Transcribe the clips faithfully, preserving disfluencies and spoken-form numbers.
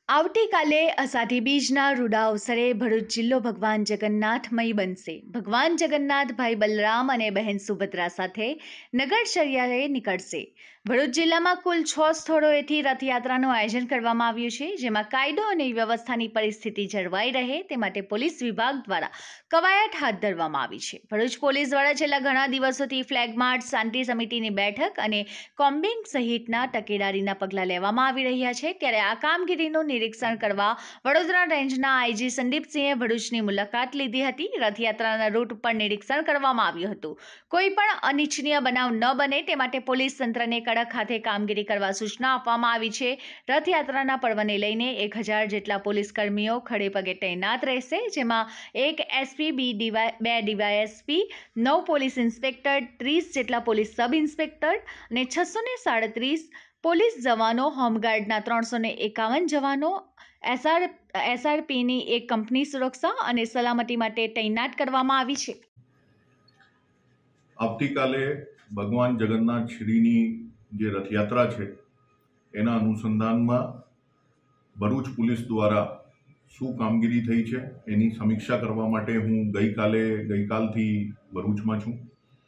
આવતીકાલે અષાઢી બીજના રૂડા અવસરે ભરૂચ જિલ્લો ભગવાન જગન્નાથમય બનશે. ભગવાન જગન્નાથ ભાઈ બલરામ અને બહેન સુભદ્રા સાથે નગરચર્યાએ નીકળશે. ભરૂચ જિલ્લામાં કુલ છ સ્થળોએથી રથયાત્રાનું આયોજન કરવામાં આવ્યું છે, જેમાં કાયદો અને વ્યવસ્થાની પરિસ્થિતિ જળવાઈ રહે તે માટે પોલીસ વિભાગ દ્વારા કવાયત હાથ ધરવામાં આવી છે. ભરૂચ પોલીસ દ્વારા છેલ્લા ઘણા દિવસોથી ફ્લેગ માર્ચ, શાંતિ સમિતિની બેઠક અને કોમ્બિંગ સહિતના તકેદારીના પગલાં લેવામાં આવી રહ્યા છે. ત્યારે આ કામગીરીનું નિરીક્ષણ કરવા વડોદરા રેન્જના આઈજી સંદીપસિંહે ભરૂચની મુલાકાત લીધી હતી. રથયાત્રાના રૂટ ઉપર નિરીક્ષણ કરવામાં આવ્યું હતું. કોઈ પણ અનિચ્છનીય બનાવ ન બને તે માટે પોલીસ તંત્રને કડક હાથે કામગીરી કરવા સૂચના આપવામાં આવી છે. રથયાત્રાના પર્વને લઈને એક હજાર જેટલા પોલીસ કર્મીઓ ખડે પગે તૈનાત રહેશે, જેમાં એક એસપી, બી બે ડીવાયએસપી, નવ પોલીસ ઇન્સ્પેક્ટર, ત્રીસ જેટલા પોલીસ સબ ઇન્સ્પેક્ટર અને છસો ને સાડત્રીસ પોલીસ જવાનો, હોમગાર્ડના ત્રણસો ને એકાવન જવાનો, એસઆર એસઆરપીની એક કંપની સુરક્ષા અને સલામતી માટે તૈનાત કરવામાં આવી છે. આવતીકાલે ભગવાન જગન્નાથ શ્રીની જે રથયાત્રા છે એના અનુસંધાનમાં ભરૂચ પોલીસ દ્વારા શું કામગીરી થઈ છે એની સમીક્ષા કરવા માટે હું ગઈકાલે ગઈકાલથી ભરૂચમાં છું.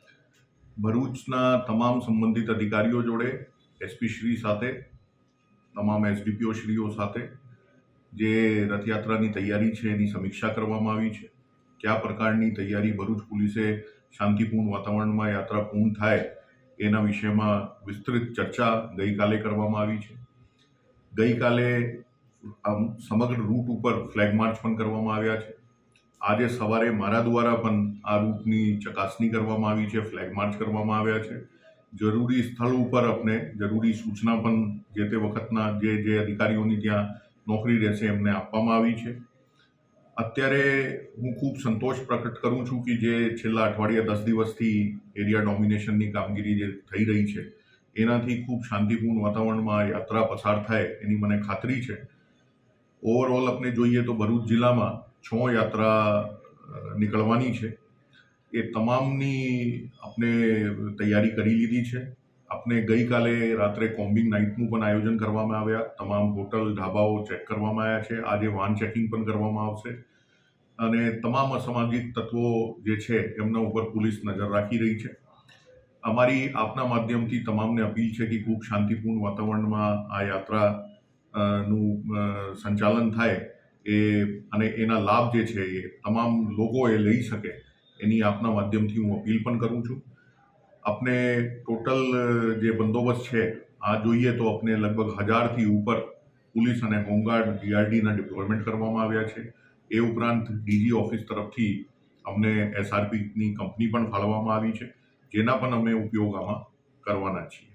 ભરૂચના તમામ સંબંધિત અધિકારીઓ જોડે, એસપી શ્રી સાથે, તમામ એસડીપીઓ શ્રીઓ સાથે જે રથયાત્રાની તૈયારી છે એની સમીક્ષા કરવામાં આવી છે. કયા પ્રકારની તૈયારી ભરૂચ પોલીસે શાંતિપૂર્ણ વાતાવરણમાં યાત્રા પૂર્ણ થાય એના વિષયમાં વિસ્તૃત ચર્ચા ગઈકાલે કરવામાં આવી છે. ગઈકાલે આમ સમગ્ર રૂટ ઉપર ફ્લેગ માર્ચ પણ કરવામાં આવ્યા છે. આજે સવારે મારા દ્વારા પણ આ રૂટની ચકાસણી કરવામાં આવી છે, ફ્લેગ માર્ચ કરવામાં આવ્યા છે. જરૂરી સ્થળ ઉપર આપણે જરૂરી સૂચના પણ જે તે વખતના જે જે અધિકારીઓની ત્યાં નોકરી રહેશે એમને આપવામાં આવી છે. અત્યારે હું ખૂબ સંતોષ પ્રકટ કરું છું કે જે છેલ્લા અઠવાડિયા દસ દિવસથી એરિયા ડોમિનેશનની કામગીરી જે થઈ રહી છે એનાથી ખૂબ શાંતિપૂર્ણ વાતાવરણમાં યાત્રા પસાર થાય એની મને ખાતરી છે. ઓવરઓલ આપણે જોઈએ તો ભરૂચ જિલ્લામાં છ યાત્રા નીકળવાની છે. એ તમામની આપણે તૈયારી કરી લીધી છે. આપણે ગઈકાલે રાત્રે કોમ્બિંગ નાઇટનું પણ આયોજન કરવામાં આવ્યા. તમામ હોટલ, ઢાબાઓ ચેક કરવામાં આવ્યા છે. આજે વાહન ચેકિંગ પણ કરવામાં આવશે અને તમામ અસામાજિક તત્વો જે છે એમના ઉપર પોલીસ નજર રાખી રહી છે. અમારી આપના માધ્યમથી તમામને અપીલ છે કે ખૂબ શાંતિપૂર્ણ વાતાવરણમાં આ યાત્રા નું સંચાલન થાય એ અને એના લાભ જે છે એ તમામ લોકો એ લઈ શકે એની આપના માધ્યમથી હું અપીલ પણ કરું છું. આપણે ટોટલ જે બંદોબસ્ત છે આ જોઈએ તો આપણે લગભગ હજારથી ઉપર પોલીસ અને હોમગાર્ડ જીઆરડીના ડિપ્લોયમેન્ટ કરવામાં આવ્યા છે. એ ઉપરાંત ડીજી ઓફિસ તરફથી અમને એસઆરપીની કંપની પણ ફાળવવામાં આવી છે, જેના પણ અમે ઉપયોગ આમાં કરવાના છીએ.